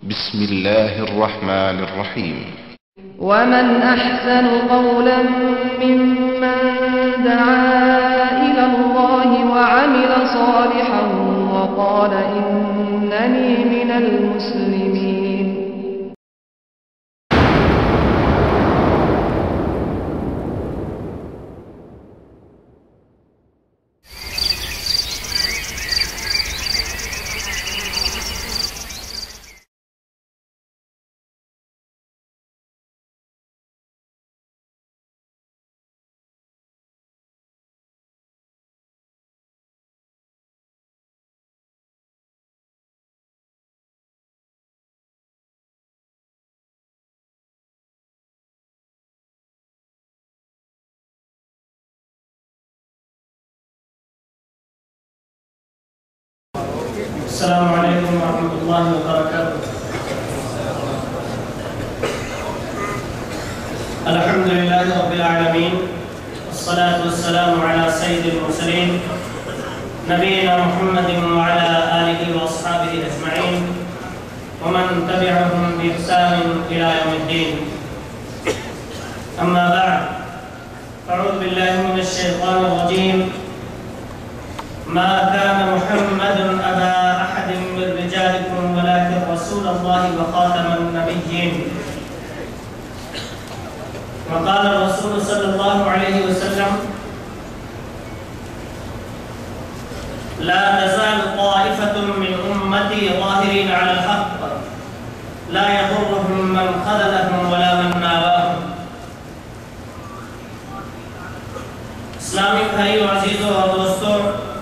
بسم الله الرحمن الرحيم. ومن أحسن قولا ممن دعا إلى الله وعمل صالحا وقال إنني من المسلمين. السلام علیکم ورحمۃ اللہ وبرکاتہ. الحمد للہ رب العالمین والصلاة والسلام علی سید المرسلین نبینا محمد وعلی آلہ واصحابہ اجمعین ومن تبعهم بإحسان إلى يوم الدین. اما بعد اعوذ باللہ من الشیطان الرجیم. ما كان محمد أبا أحد من رجالكم ولكن رسول الله وخاتم النبيين. وقال الرسول صلى الله عليه وسلم لا تزال طائفة من أمتي ظاهرين على الحق لا يضرهم من خذلهم ولا من ناواهم. اسلامی بھائیو، عزیزو اور دوستو،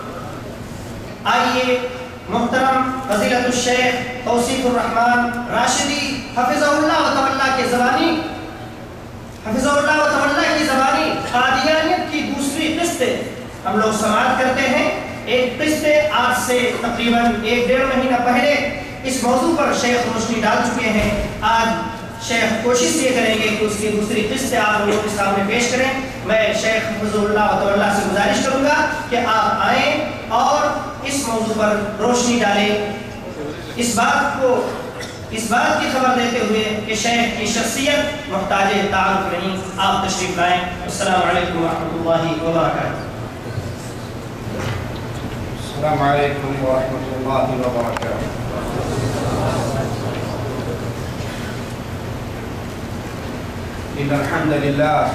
آئیے محترم فضیلت الشیخ توصیف الرحمن راشدی حفظہ اللہ و تعالیٰ کی زبانی قادیانیت کی دوسری قسط ہم لوگ سماعت کرتے ہیں. ایک قسط آج سے تقریباً 1-1.5 مہینہ پہلے اس موضوع پر شیخ روشنی ڈال چکے ہیں. آج شیخ کوشش یہ کریں گے کہ اس کی دوسری قسط آپ لوگوں کے سامنے پیش کریں. میں شیخ حفظہ اللہ و تعالیٰ سے گزارش کروں گا کہ آپ آئیں اور اس موضوع پر روشنی ڈالیں، اس بات کی خبر دیتے ہوئے کہ شیخ کی شخصیت محتاج تعارف نہیں. آپ تشریف لائیں. السلام علیکم ورحمۃ اللہ وبرکاتہ. السلام علیکم ورحمۃ اللہ وبرکاتہ. ان الحمد للہ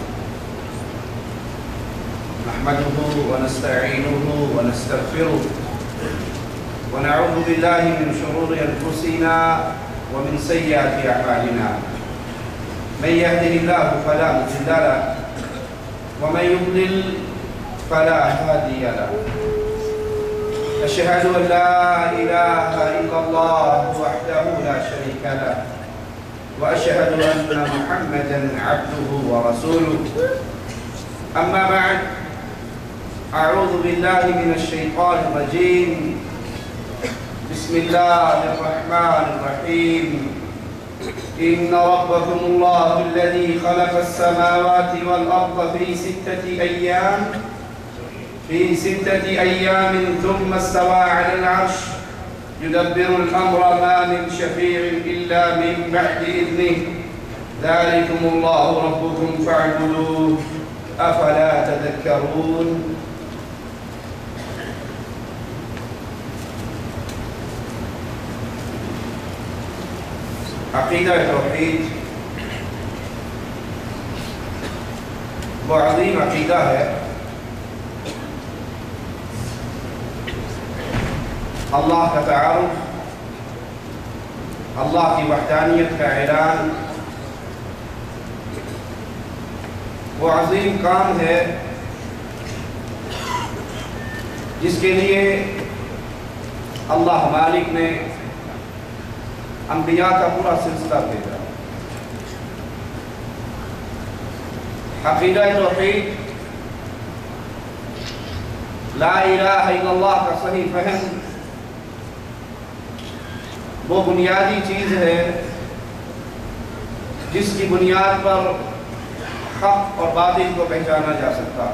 نحمده ونستعينه ونستغفره ونعوذ بالله من شرور أنفسنا ومن سيئات أعمالنا. من يهده الله فلا مضل له ومن يضلل فلا هادي له. أشهد أن لا إله إلا الله وحده لا شريك له وأشهد أن محمدا عبده ورسوله. أما بعد، أعوذ بالله من الشيطان الرجيم. بسم الله الرحمن الرحيم. إن ربكم الله الذي خلق السماوات والأرض في 6 أيام ثم استوى على العرش يدبر الأمر ما من شفيع إلا من بعد إذنه ذلكم الله ربكم فاعبدوه أفلا تذكرون. عقیدہ توحید وہ عظیم عقیدہ ہے. اللہ کا تعارف، اللہ کی وحدانیت کا اعلان وہ عظیم کام ہے جس کے لیے اللہ مالک نے انبیاء کا پورا سلسلہ بھیجا. عقیدہ توحید، لا الہ الا اللہ کا صحیح فہم وہ بنیادی چیز ہے جس کی بنیاد پر حق اور باطل کو پہچانا جا سکتا.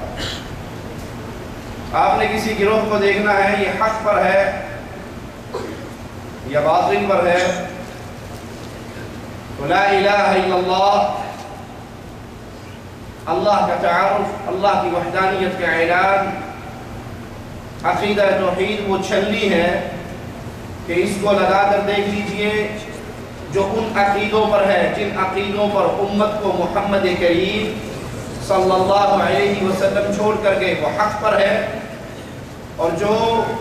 آپ نے کسی گروہ کو دیکھنا ہے یہ حق پر ہے یا باطل پر ہے، تو لا الہ الا اللہ، اللہ کا تعارف، اللہ کی وحدانیت کا اعلان، عقیدہ توحید وہ چھلنی ہے کہ اس کو لگا کر دیکھ لیجئے جو ان عقیدوں پر ہے جن عقیدوں پر امت کو محمد کریم صلی اللہ علیہ وسلم چھوڑ کر گئے وہ حق پر ہے، اور جو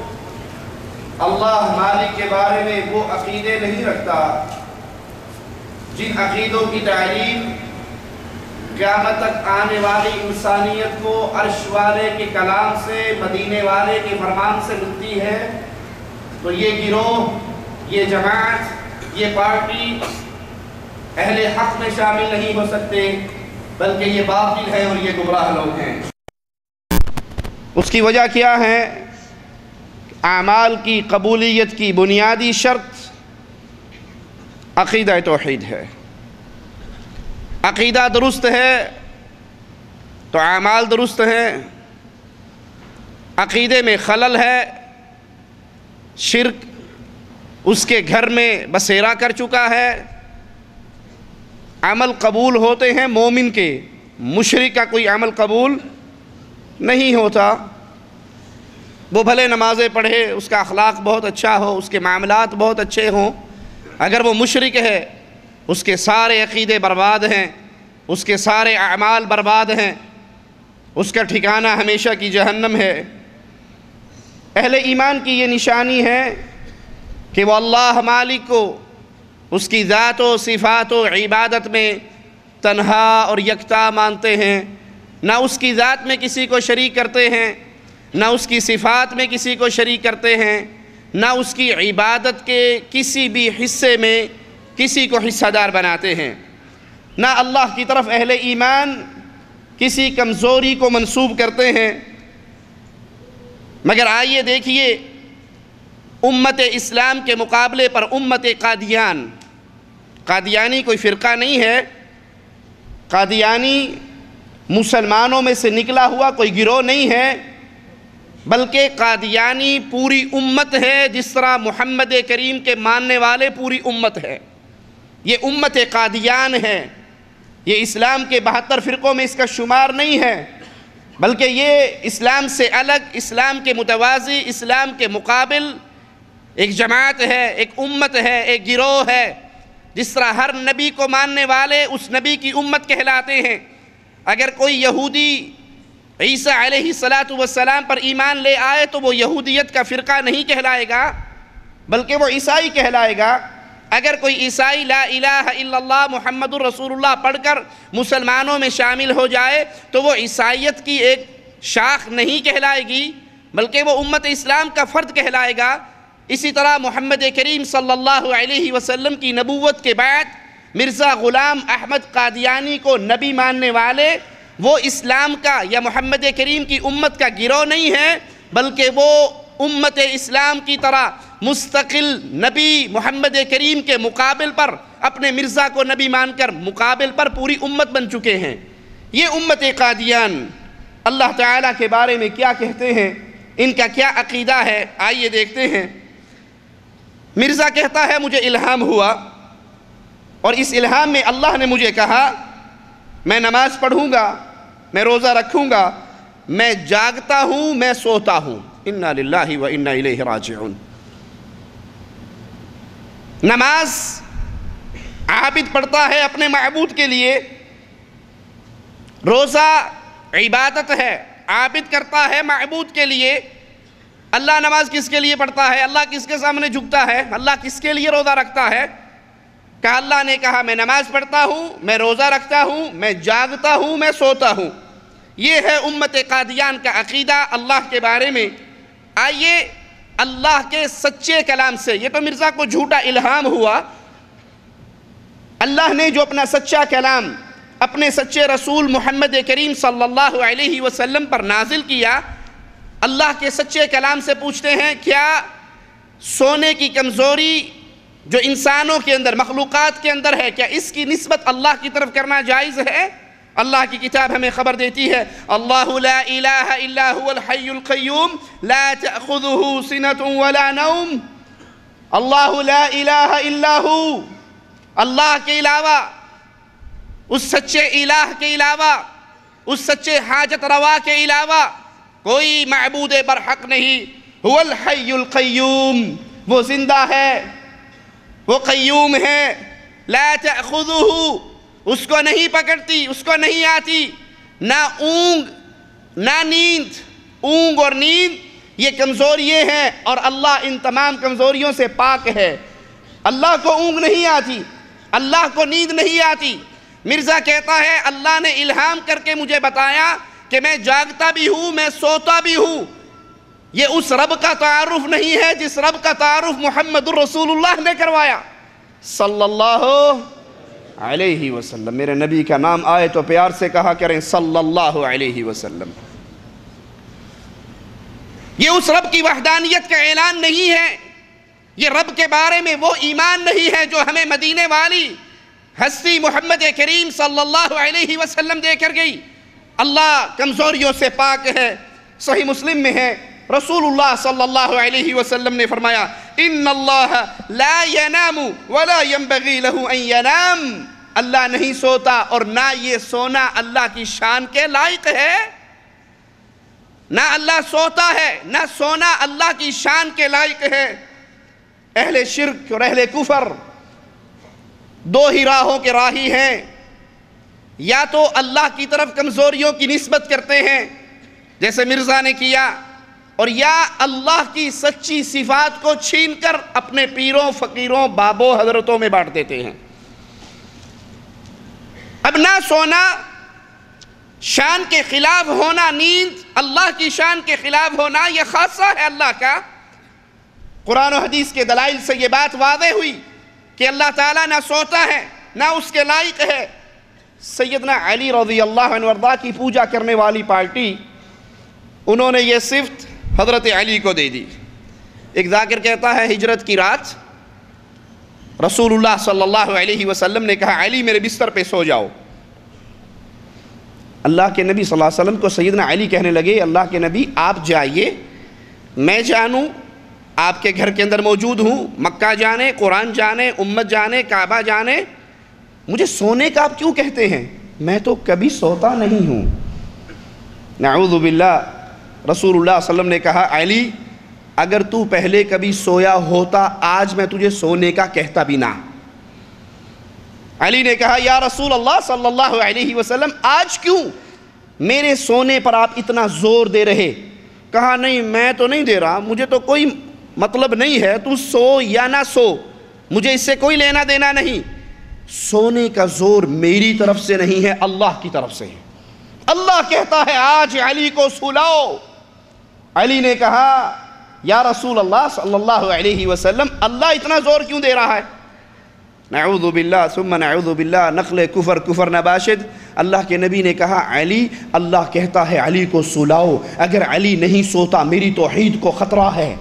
اللہ مالک کے بارے میں وہ عقیدے نہیں رکھتا جن عقیدوں کی تعلیم قیامت تک آنے والی انسانیت کو عرش والے کے کلام سے، مدینے والے کے فرمان سے ملتی ہے، تو یہ گروہ، یہ جماعت، یہ پارٹی اہل حق میں شامل نہیں ہو سکتے، بلکہ یہ باطل ہے اور یہ گمراہ لوگ ہیں۔ اس کی وجہ کیا ہے؟ اعمال کی قبولیت کی بنیادی شرط عقیدہ توحید ہے۔ عقیدہ درست ہے تو اعمال درست ہیں، عقیدے میں خلل ہے، شرک اس کے گھر میں بسیرا کر چکا ہے، عمل قبول ہوتے ہیں مومن کے، مشرک کا کوئی عمل قبول نہیں ہوتا۔ وہ بھلے نمازیں پڑھے، اس کا اخلاق بہت اچھا ہو، اس کے معاملات بہت اچھے ہوں، اگر وہ مشرک ہے اس کے سارے عقیدے برباد ہیں، اس کے سارے اعمال برباد ہیں، اس کا ٹھکانہ ہمیشہ کی جہنم ہے۔ اہل ایمان کی یہ نشانی ہے کہ وہ اللہ مالک کو اس کی ذات و صفات و عبادت میں تنہا اور یکتا مانتے ہیں، نہ اس کی ذات میں کسی کو شریک کرتے ہیں، نہ اس کی صفات میں کسی کو شریک کرتے ہیں، نہ اس کی عبادت کے کسی بھی حصے میں کسی کو حصہ دار بناتے ہیں۔ نہ اللہ کی طرف اہل ایمان کسی کمزوری کو منسوب کرتے ہیں۔ مگر آئیے دیکھیے امت اسلام کے مقابلے پر امت قادیانی کوئی فرقہ نہیں ہے، قادیانی مسلمانوں میں سے نکلا ہوا کوئی گروہ نہیں ہے، بلکہ قادیانی پوری امت ہے، جس طرح محمد کریم کے ماننے والے پوری امت ہے۔ یہ امت قادیان ہے، یہ اسلام کے 72 فرقوں میں اس کا شمار نہیں ہے، بلکہ یہ اسلام سے الگ، اسلام کے متوازی، اسلام کے مقابل ایک جماعت ہے، ایک امت ہے، ایک گروہ ہے۔ جس طرح ہر نبی کو ماننے والے اس نبی کی امت کہلاتے ہیں، اگر کوئی یہودی عیسیٰ علیہ السلام پر ایمان لے آئے تو وہ یہودیت کا فرقہ نہیں کہلائے گا، بلکہ وہ عیسائی کہلائے گا۔ اگر کوئی عیسائی لا الہ الا اللہ محمد الرسول اللہ پڑھ کر مسلمانوں میں شامل ہو جائے تو وہ عیسائیت کی ایک شاخ نہیں کہلائے گی، بلکہ وہ امت اسلام کا فرد کہلائے گا۔ اسی طرح محمد کریم صلی اللہ علیہ وسلم کی نبوت کے بعد مرزا غلام احمد قادیانی کو نبی ماننے والے وہ اسلام کا یا محمد کریم کی امت کا گروہ نہیں ہے، بلکہ وہ امت اسلام کی طرح مستقل نبی محمد کریم کے مقابل پر اپنے مرزا کو نبی مان کر مقابل پر پوری امت بن چکے ہیں۔ یہ امت قادیان اللہ تعالیٰ کے بارے میں کیا کہتے ہیں، ان کا کیا عقیدہ ہے، آئیے دیکھتے ہیں۔ مرزا کہتا ہے مجھے الہام ہوا اور اس الہام میں اللہ نے مجھے کہا میں نماز پڑھوں گا، میں روزہ رکھوں گا، میں جاگتا ہوں، میں سوتا ہوں۔ انا للہ و انا الیہ راجعون۔ نماز عابد پڑھتا ہے اپنے معبود کے لیے، روزہ عبادت ہے، عابد کرتا ہے معبود کے لیے۔ اللہ نماز کس کے لیے پڑھتا ہے؟ اللہ کس کے سامنے جھکتا ہے؟ اللہ کس کے لیے روزہ رکھتا ہے؟ کہ اللہ نے کہا میں نماز پڑھتا ہوں، میں روزہ رکھتا ہوں، میں جاگتا ہوں، میں سوتا ہوں۔ یہ ہے امت قادیان کا عقیدہ اللہ کے بارے میں۔ آئیے اللہ کے سچے کلام سے، یہ تو مرزا کو جھوٹا الہام ہوا، اللہ نے جو اپنا سچا کلام اپنے سچے رسول محمد کریم صلی اللہ علیہ وسلم پر نازل کیا، اللہ کے سچے کلام سے پوچھتے ہیں کیا سونے کی کمزوری جو انسانوں کے اندر، مخلوقات کے اندر ہے، کیا اس کی نسبت اللہ کی طرف کرنا جائز ہے؟ اللہ کی کتاب ہمیں خبر دیتی ہے اللہ لا الہ الا هو الحی القیوم لا تأخذه سنة ولا نوم۔ اللہ لا الہ الا ہو، اللہ کے علاوہ، اس سچے الہ کے علاوہ، اس سچے حاجت روا کے علاوہ کوئی معبود برحق نہیں۔ هو الحی القیوم، وہ زندہ ہے، وہ قیوم ہے۔ لا تأخذہ، اس کو نہیں پکڑتی، اس کو نہیں آتی نہ اونگ نہ نیند۔ اونگ اور نیند یہ کمزوریاں ہیں، اور اللہ ان تمام کمزوریوں سے پاک ہے۔ اللہ کو اونگ نہیں آتی، اللہ کو نیند نہیں آتی۔ مرزا کہتا ہے اللہ نے الہام کر کے مجھے بتایا کہ میں جاگتا بھی ہوں، میں سوتا بھی ہوں۔ یہ اس رب کا تعارف نہیں ہے جس رب کا تعارف محمد الرسول اللہ نے کروایا صلی اللہ علیہ وسلم۔ میرے نبی کا نام آئے تو پیار سے کہا کریں صلی اللہ علیہ وسلم۔ یہ اس رب کی وحدانیت کا اعلان نہیں ہے، یہ رب کے بارے میں وہ ایمان نہیں ہے جو ہمیں مدینے والی ہستی محمد کریم صلی اللہ علیہ وسلم دے کر گئی۔ اللہ کمزوریوں سے پاک ہے۔ صحیح مسلم میں ہے، رسول اللہ صلی اللہ علیہ وسلم نے فرمایا ان اللہ لا ینام ولا ينبغی له ان ینام، اللہ نہیں سوتا اور نہ یہ سونا اللہ کی شان کے لائق ہے۔ نہ اللہ سوتا ہے، نہ سونا اللہ کی شان کے لائق ہے۔ اہل شرک اور اہل کفر دو ہی راہوں کے راہی ہیں، یا تو اللہ کی طرف کمزوریوں کی نسبت کرتے ہیں جیسے مرزا نے کیا، اور یا اللہ کی سچی صفات کو چھین کر اپنے پیروں فقیروں بابوں حضرتوں میں بانٹ دیتے ہیں۔ اب نہ سونا شان کے خلاف ہونا، نیند اللہ کی شان کے خلاف ہونا، یہ خاصہ ہے اللہ کا۔ قرآن و حدیث کے دلائل سے یہ بات واضح ہوئی کہ اللہ تعالیٰ نہ سوتا ہے نہ اس کے لائق ہے۔ سیدنا علی رضی اللہ عنہ وارضاہ کی پوجا کرنے والی پارٹی، انہوں نے یہ صفت حضرت علی کو دے دی۔ ایک ذاکر کہتا ہے ہجرت کی رات رسول اللہ صلی اللہ علیہ وسلم نے کہا علی میرے بستر پہ سو جاؤ۔ اللہ کے نبی صلی اللہ علیہ وسلم کو سیدنا علی کہنے لگے اللہ کے نبی آپ جائیے، میں جانوں آپ کے گھر کے اندر موجود ہوں، مکہ جانے، قرآن جانے، امت جانے، کعبہ جانے، مجھے سونے کا آپ کیوں کہتے ہیں؟ میں تو کبھی سوتا نہیں ہوں۔ نعوذ باللہ، رسول اللہ صلی اللہ علیہ وسلم نے کہا علی اگر تو پہلے کبھی سویا ہوتا آج میں تجھے سونے کا کہتا بھی نہ۔ علی نے کہا یا رسول اللہ صلی اللہ علیہ وسلم آج کیوں میرے سونے پر آپ اتنا زور دے رہے؟ کہا نہیں میں تو نہیں دے رہا، مجھے تو کوئی مطلب نہیں ہے تو سو یا نہ سو، مجھے اس سے کوئی لینا دینا نہیں۔ سونے کا زور میری طرف سے نہیں ہے، اللہ کی طرف سے ہے۔ اللہ کہتا ہے آج علی کو سلاؤ۔ علی نے کہا یا رسول اللہ صلی اللہ علیہ وسلم اللہ اتنا زور کیوں دے رہا ہے؟ نعوذ باللہ ثم نعوذ باللہ، نقل کفر کفر نباشد۔ اللہ کے نبی نے کہا علی اللہ کہتا ہے علی کو سلاؤ، اگر علی نہیں سوتا میری توحید کو خطرہ ہے۔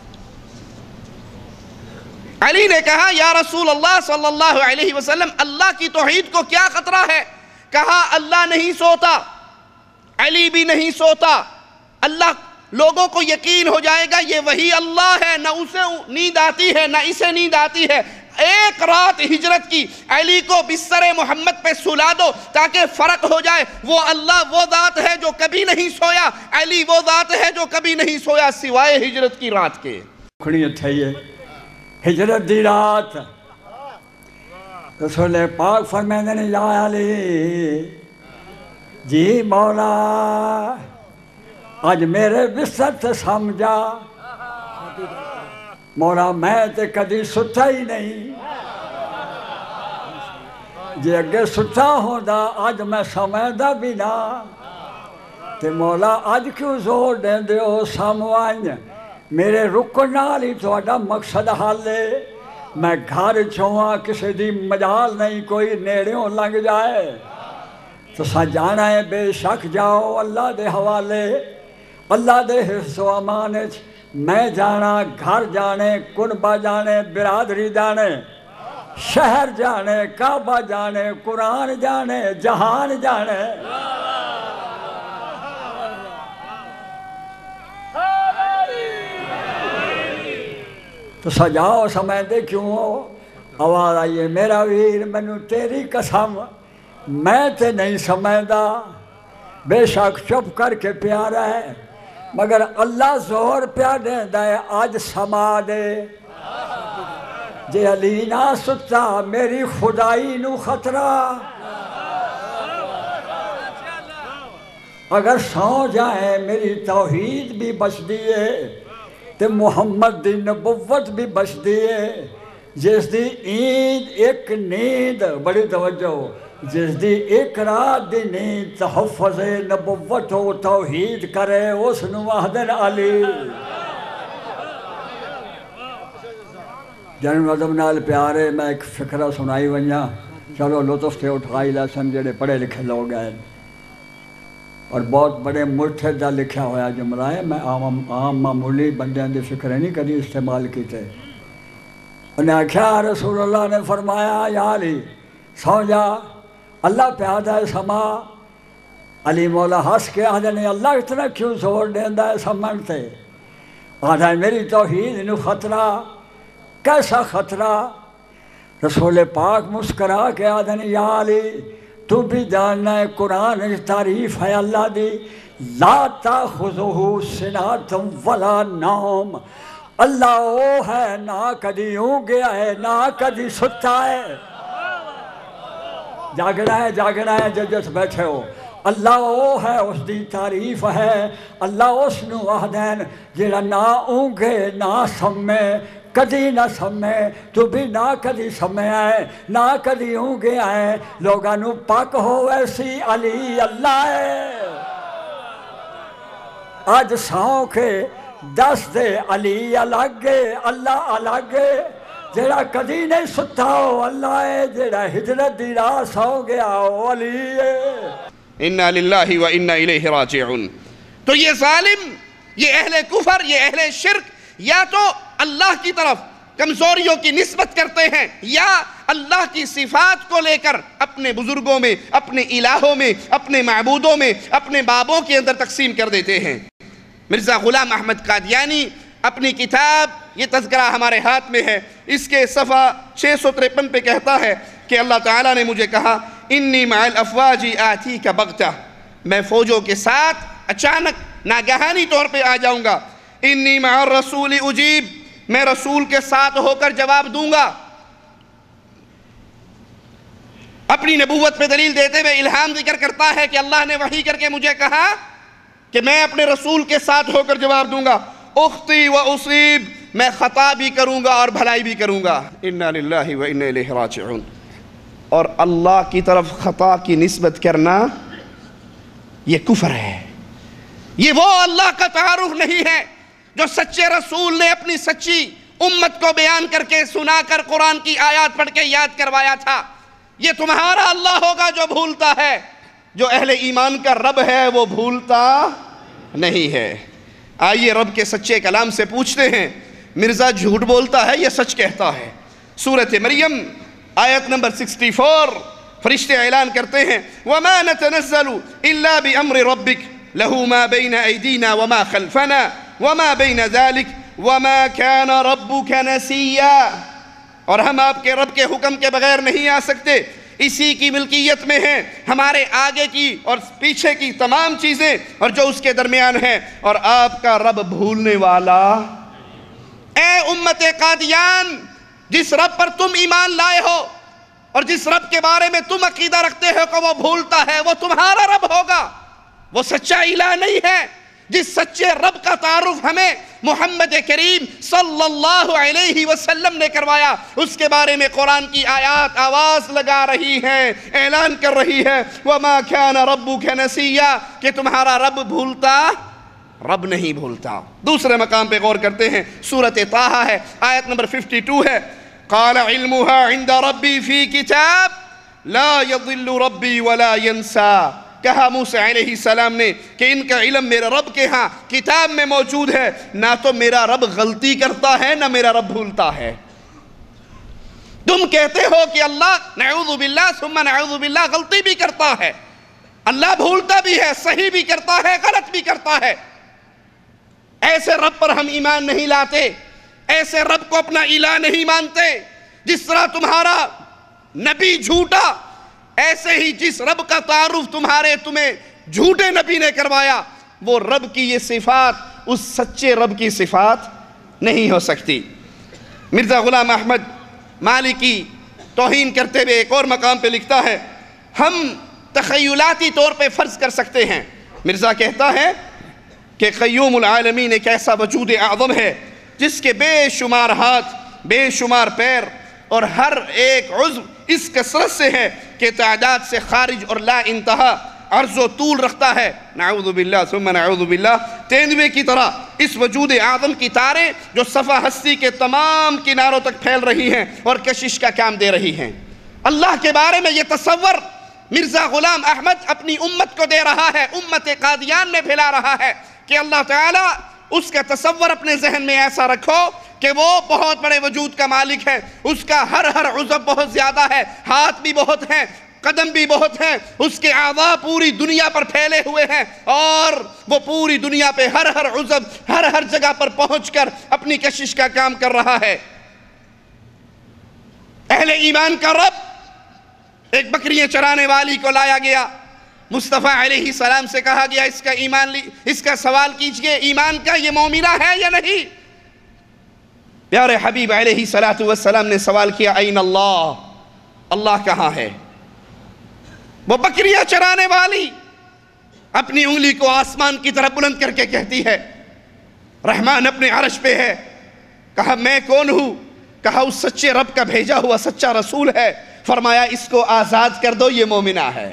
علی نے کہا یا رسول اللہ صلی اللہ علیہ وسلم اللہ کی توحید کو کیا خطرہ ہے؟ کہا اللہ نہیں سوتا، علی بھی نہیں سوتا، اللہ لوگوں کو یقین ہو جائے گا یہ وہی اللہ ہے، نہ اسے نیند آتی ہے نہ اسے نیند آتی ہے۔ ایک رات ہجرت کی علی کو بستر محمد پہ سلا دو تاکہ فرق ہو جائے، وہ اللہ وہ ذات ہے جو کبھی نہیں سویا، علی وہ ذات ہے جو کبھی نہیں سویا سوائے ہجرت کی رات کے۔ کھڑی تھئی ہجرت دی رات رسول پاک فرمیندے نے یا علی جی مولا آج میرے بستر تے سمجھا، مولا میں تے کدی ستا ہی نہیں، جے اگے ستا ہوندا آج میں سمجھدا بھی نہ، تے مولا آج کیوں زور دیندے ہو ساموائن میرے رکن نال ہی تہاڈا مقصد حل ہے، میں گھر چھواں کسی دی مجال نہیں کوئی نیڑیوں لنگ جائے، تو سا جانا ہے بے شک جاؤ اللہ دے حوالے، اللہ دے حفظ و امان وچ میں جانا، گھر جانے، کنبہ جانے، برادری جانے، شہر جانے، کعبہ جانے، قرآن جانے، جہان جانے۔ تو سجاؤ سمجھتے کیوں ہو؟ آواز آئیے میرا ویر مینوں تیری قسم میں تے نہیں سمجھدا بے شک چپ کر کے پیارا ہے مگر اللہ زور پیا دیندا ہے آج سما دے جے علی نہ ستا میری خدائی نو خطرہ اگر سو جائیں میری توحید بھی بچ دیئے تے محمد دی نبوت بھی بچ دیئے جس دی ایند ایک نیند بڑی توجہ جس دی ایک رات دی نیند تحفظ نبوت و توحید کرے اس نو وحدن علی جنم عظم نال پیارے میں ایک فکرہ سنائی ونجا چلو لطف سے اٹھائی لسن جڑے پڑھے لکھے لوگ ہیں اور بہت بڑے مرتد دا لکھا ہویا جملہ ہے میں عام معمولی بندیاں دی فکریں نہیں کدی استعمال کیتے انہیں کہا رسول اللہ نے فرمایا یا علی سو جا اللہ پیادہ ہے سما علی مولا ہنس کے آدھے نے اللہ اتنا کیوں زور دیندہ ہے سمجھتے آدھا ہے میری توحید انہوں خطرہ کیسا خطرہ رسول پاک مسکرا کے آدھے نے یا علی تو بھی جاننا ہے قرآن تعریف ہے اللہ دی لا تاخذہ سنۃ ولا نوم اللہ وہ ہے نہ کدی اونگ گیا ہے نہ کدی ستا ہے جاگنا ہے جس بیٹھے ہو اللہ وہ ہے اس دی تعریف ہے اللہ اس نو آہدین جڑا نہ اونگے نہ سمے کدی نہ سمے تو بھی نہ کدی سمے آئے نہ کدی اونگے آئے لوگاں نو پاک ہو ایسی علی اللہ ہے آج ساؤں کے دس دے علی الگ اللہ الگ جڑا کدی نہیں ستا ہو اللہ ہے جڑا ہجرت دی راہ سو گیا ہو علی ہے انا للہ و انا الیہ راجعون تو یہ ظالم یہ اہل کفر یہ اہل شرک یا تو اللہ کی طرف کمزوریوں کی نسبت کرتے ہیں یا اللہ کی صفات کو لے کر اپنے بزرگوں میں اپنے الہوں میں اپنے معبودوں میں اپنے بابوں کے اندر تقسیم کر دیتے ہیں مرزا غلام احمد قادیانی اپنی کتاب یہ تذکرہ ہمارے ہاتھ میں ہے اس کے صفحہ 653 پہ کہتا ہے کہ اللہ تعالیٰ نے مجھے کہا انی مع الافواج آتیک بغتہ میں فوجوں کے ساتھ اچانک ناگہانی طور پہ آ جاؤں گا انی مع الرسول اجیب میں رسول کے ساتھ ہو کر جواب دوں گا اپنی نبوت پہ دلیل دیتے ہوئے الہام ذکر کرتا ہے کہ اللہ نے وحی کر کے مجھے کہا کہ میں اپنے رسول کے ساتھ ہو کر جواب دوں گا اختی و اصیب میں خطا بھی کروں گا اور بھلائی بھی کروں گا انا للہ و انا الیہ راجعون اور اللہ کی طرف خطا کی نسبت کرنا یہ کفر ہے یہ وہ اللہ کا تعارف نہیں ہے جو سچے رسول نے اپنی سچی امت کو بیان کر کے سنا کر قرآن کی آیات پڑھ کے یاد کروایا تھا یہ تمہارا اللہ ہوگا جو بھولتا ہے جو اہل ایمان کا رب ہے وہ بھولتا نہیں ہے آئیے رب کے سچے کلام سے پوچھتے ہیں مرزا جھوٹ بولتا ہے یا سچ کہتا ہے سورۃ مریم آیت نمبر 64 فرشتے اعلان کرتے ہیں وَمَا نَتَنَزَّلُ إِلَّا بِأَمْرِ رَبِّكَ لَهُ مَا بَيْنَ أَيْدِينَا وَمَا خَلْفَنَا وَمَا بَيْنَ ذَلِكَ وَمَا كَانَ رَبُّكَ نَسِيًّا اور ہم آپ کے رب کے حکم کے بغیر نہیں آ سکتے اسی کی ملکیت میں ہیں ہمارے آگے کی اور پیچھے کی تمام چیزیں اور جو اس کے درمیان ہیں اور آپ کا رب بھولنے والا اے امت قادیان جس رب پر تم ایمان لائے ہو اور جس رب کے بارے میں تم عقیدہ رکھتے ہو کہ وہ بھولتا ہے وہ تمہارا رب ہوگا وہ سچا الہ نہیں ہے جس سچے رب کا تعارف ہمیں محمد کریم صلی اللہ علیہ وسلم نے کروایا اس کے بارے میں قرآن کی آیات آواز لگا رہی ہیں اعلان کر رہی ہے وَمَا كَانَ رَبُّكَ نَسِيًّا کہ تمہارا رب بھولتا رب نہیں بھولتا دوسرے مقام پہ غور کرتے ہیں سورۃ طٰہٰ ہے آیت نمبر 52 ہے قَالَ عِلْمُهَا عِنْدَ رَبِّي فِي كِتَابٍ لَا يَضِلُّ رَبِّي وَلَا يَنْسَى کہا موسیٰ علیہ السلام نے کہ ان کا علم میرے رب کے ہاں کتاب میں موجود ہے نہ تو میرا رب غلطی کرتا ہے نہ میرا رب بھولتا ہے تم کہتے ہو کہ اللہ نعوذ باللہ ثم نعوذ باللہ غلطی بھی کرتا ہے اللہ بھولتا بھی ہے صحیح بھی کرتا ہے غلط بھی کرتا ہے ایسے رب پر ہم ایمان نہیں لاتے ایسے رب کو اپنا الہ نہیں مانتے جس طرح تمہارا نبی جھوٹا، ایسے ہی جس رب کا تعارف تمہیں جھوٹے نبی نے کروایا، وہ رب کی یہ صفات اس سچے رب کی صفات نہیں ہو سکتی۔ مرزا غلام احمد مالکی توہین کرتے ہوئے ایک اور مقام پہ لکھتا ہے، ہم تخیلاتی طور پہ فرض کر سکتے ہیں۔ مرزا کہتا ہے کہ قیوم العالمین ایک ایسا وجود اعظم ہے جس کے بے شمار ہاتھ، بے شمار پیر اور ہر ایک عضو اس کثرت سے ہے کہ تعداد سے خارج اور لا انتہا عرض و طول رکھتا ہے۔ نعوذ باللہ ثم نعوذ باللہ۔ تیندوے کی طرح اس وجود اعظم کی تاریں جو صفحہ ہستی کے تمام کناروں تک پھیل رہی ہیں اور کشش کا کام دے رہی ہیں۔ اللہ کے بارے میں یہ تصور مرزا غلام احمد اپنی امت کو دے رہا ہے، امت قادیان میں پھیلا رہا ہے کہ اللہ تعالیٰ اس کا تصور اپنے ذہن میں ایسا رکھو کہ وہ بہت بڑے وجود کا مالک ہے، اس کا ہر عضو بہت زیادہ ہے، ہاتھ بھی بہت ہیں، قدم بھی بہت ہیں، اس کے اعضاء پوری دنیا پر پھیلے ہوئے ہیں اور وہ پوری دنیا پہ ہر عضو ہر جگہ پر پہنچ کر اپنی کشش کا کام کر رہا ہے۔ اہل ایمان کا رب ایک بکریاں چرانے والی کو لایا گیا، مصطفیٰ علیہ السلام سے کہا گیا اس کا سوال کیجئے ایمان کا، یہ مومنہ ہے یا نہیں؟ پیارے حبیب علیہ السلام نے سوال کیا این اللہ، اللہ کہاں ہے؟ وہ بکریاں چرانے والی اپنی انگلی کو آسمان کی طرف بلند کر کے کہتی ہے رحمان اپنے عرش پہ ہے۔ کہا میں کون ہوں؟ کہا اس سچے رب کا بھیجا ہوا سچا رسول ہے۔ فرمایا اس کو آزاد کر دو، یہ مومنہ ہے۔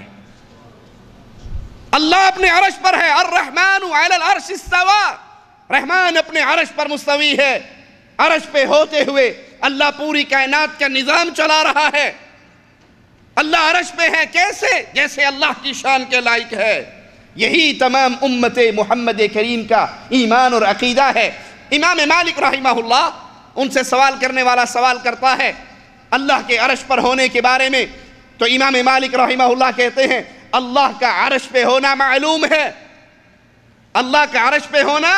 اللہ اپنے عرش پر ہے، الرحمن علی العرش استوى، رحمان اپنے عرش پر مستوی ہے۔ عرش پہ ہوتے ہوئے اللہ پوری کائنات کا نظام چلا رہا ہے۔ اللہ عرش پہ ہے کیسے؟ جیسے اللہ کی شان کے لائق ہے۔ یہی تمام امت محمد کریم کا ایمان اور عقیدہ ہے۔ امام مالک رحمہ اللہ ان سے سوال کرنے والا سوال کرتا ہے اللہ کے عرش پر ہونے کے بارے میں، تو امام مالک رحمہ اللہ کہتے ہیں اللہ کا عرش پہ ہونا معلوم ہے، اللہ کا عرش پہ ہونا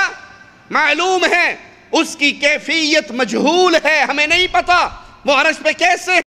معلوم ہے، اس کی کیفیت مجہول ہے، ہمیں نہیں پتا وہ عرش پہ کیسے